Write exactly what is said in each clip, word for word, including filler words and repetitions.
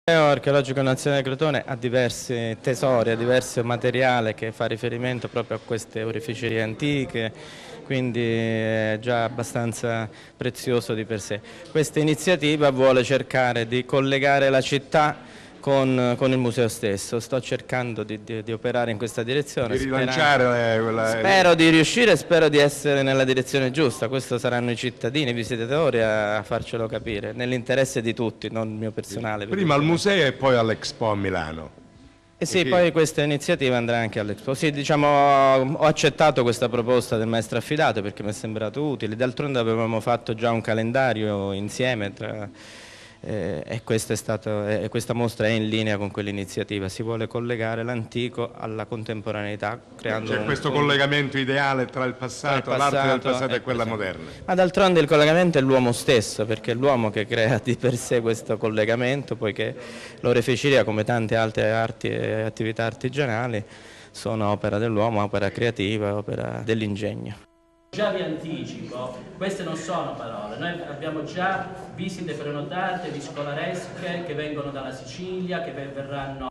Il Museo Archeologico Nazionale di Crotone ha diversi tesori, ha diverso materiale che fa riferimento proprio a queste oreficerie antiche, quindi è già abbastanza prezioso di per sé. Questa iniziativa vuole cercare di collegare la città con, con il museo stesso. Sto cercando di, di, di operare in questa direzione. Di rilanciare Sperando, quella... Spero di riuscire e spero di essere nella direzione giusta. Questo saranno i cittadini, i visitatori a farcelo capire, nell'interesse di tutti, non il mio personale. Prima al museo e poi all'Expo a Milano. E sì, poi questa iniziativa andrà anche all'Expo. Sì, diciamo, ho accettato questa proposta del maestro affidato perché mi è sembrato utile. D'altronde avevamo fatto già un calendario insieme tra... Eh, e, questo è stato, eh, questa mostra è in linea con quell'iniziativa, si vuole collegare l'antico alla contemporaneità creando C'è questo un, collegamento ideale tra il passato, l'arte del passato e quella moderna. Ma d'altronde il collegamento è l'uomo stesso, perché è l'uomo che crea di per sé questo collegamento, poiché l'oreficeria, come tante altre arti e attività artigianali, sono opera dell'uomo, opera creativa, opera dell'ingegno. Già vi anticipo, queste non sono parole, noi abbiamo già visite prenotate di scolaresche che vengono dalla Sicilia, che verranno.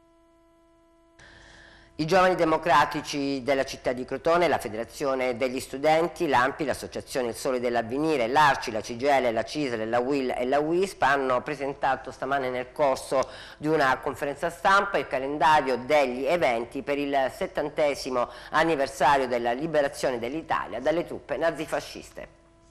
I giovani democratici della città di Crotone, la Federazione degli Studenti, l'A M P I, l'Associazione Il Sole dell'Avvenire, l'A R C I, la C G I L, la C I S L, la U I L e la U I S P hanno presentato stamane nel corso di una conferenza stampa il calendario degli eventi per il settantesimo anniversario della liberazione dell'Italia dalle truppe nazifasciste.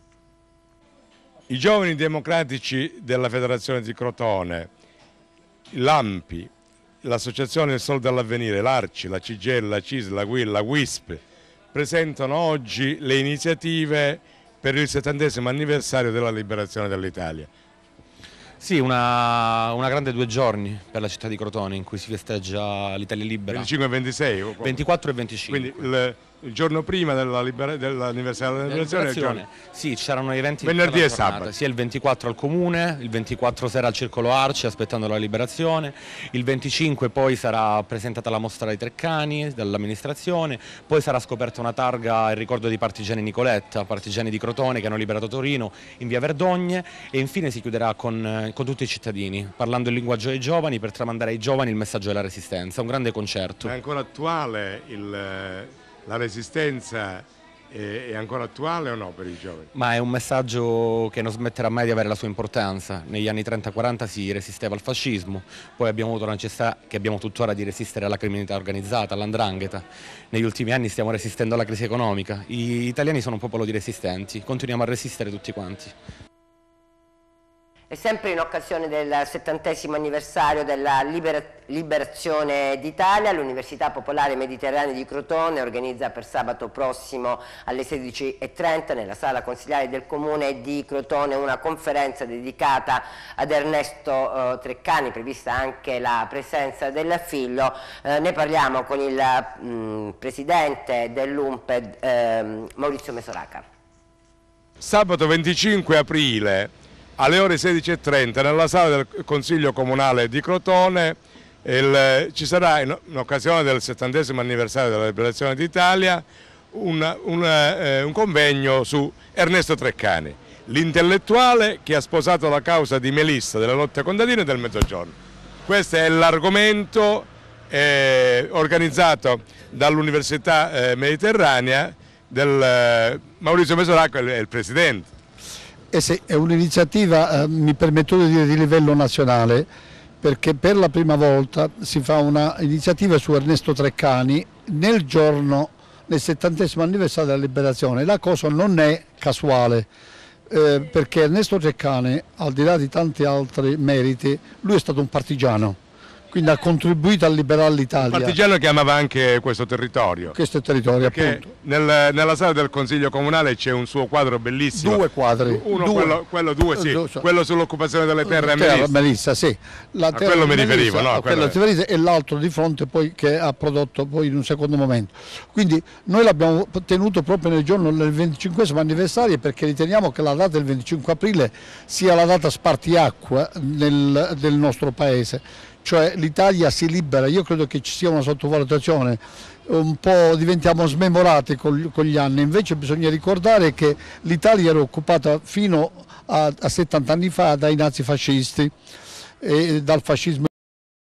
I giovani democratici della Federazione di Crotone, l'A M P I, l'Associazione Il Sole dell'Avvenire, l'A R C I, la C G I L, la C I S L, la U I L, la U I S P presentano oggi le iniziative per il settantesimo anniversario della liberazione dell'Italia. Sì, una, una grande due giorni per la città di Crotone in cui si festeggia l'Italia libera. venticinque e ventisei? ventiquattro e venticinque. Quindi il, il giorno prima dell'anniversario della liberazione? Giorno... Sì, c'erano eventi venerdì e sabato. Sia il ventiquattro al Comune, il ventiquattro sera al Circolo Arci aspettando la liberazione, il venticinque poi sarà presentata la mostra dei Treccani dall'amministrazione, poi sarà scoperta una targa in ricordo di partigiani Nicoletta, partigiani di Crotone che hanno liberato Torino in via Verdogne, e infine si chiuderà con, con tutti i cittadini, parlando il linguaggio dei giovani per tramandare ai giovani il messaggio della resistenza, un grande concerto. È ancora attuale il... La resistenza è ancora attuale o no per i giovani? Ma è un messaggio che non smetterà mai di avere la sua importanza. Negli anni trenta quaranta si resisteva al fascismo, poi abbiamo avuto la necessità, che abbiamo tuttora, di resistere alla criminalità organizzata, all'andrangheta. Negli ultimi anni stiamo resistendo alla crisi economica. Gli italiani sono un popolo di resistenti, continuiamo a resistere tutti quanti. E sempre in occasione del settantesimo anniversario della libera liberazione d'Italia, l'Università Popolare Mediterranea di Crotone organizza per sabato prossimo alle sedici e trenta nella sala consiliare del Comune di Crotone una conferenza dedicata ad Ernesto eh, Treccani, prevista anche la presenza del figlio. Eh, ne parliamo con il mh, presidente dell'U M P E D, eh, Maurizio Mesoraca. Sabato venticinque aprile alle ore sedici e trenta nella sala del Consiglio Comunale di Crotone il, ci sarà in, in occasione del settantesimo anniversario della liberazione d'Italia un, un, eh, un convegno su Ernesto Treccani, l'intellettuale che ha sposato la causa di Melissa delle lotte contadine del Mezzogiorno. Questo è l'argomento eh, organizzato dall'Università eh, Mediterranea del eh, Maurizio Mesoraca, è il presidente. Eh sì, è un'iniziativa, eh, mi permetto di dire, di livello nazionale, perché per la prima volta si fa un'iniziativa su Ernesto Treccani nel giorno, nel settantesimo anniversario della liberazione. La cosa non è casuale, eh, perché Ernesto Treccani, al di là di tanti altri meriti, lui è stato un partigiano. Quindi ha contribuito a liberare l'Italia. Un partigiano che amava anche questo territorio. Questo territorio, perché appunto. Nel, nella sala del Consiglio Comunale c'è un suo quadro bellissimo. Due quadri. Uno, due. Quello, quello, due, sì. Due, quello sull'occupazione delle terre a Melissa. Melissa, sì. La a quello mi riferivo, no? A quello ti riferivo, e l'altro di fronte poi che ha prodotto poi in un secondo momento. Quindi noi l'abbiamo tenuto proprio nel giorno del venticinquesimo anniversario perché riteniamo che la data del venticinque aprile sia la data spartiacque nel, del nostro paese. Cioè l'Italia si libera, io credo che ci sia una sottovalutazione, un po' diventiamo smemorati con, con gli anni, invece bisogna ricordare che l'Italia era occupata fino a, a settanta anni fa dai nazifascisti. e dal fascismo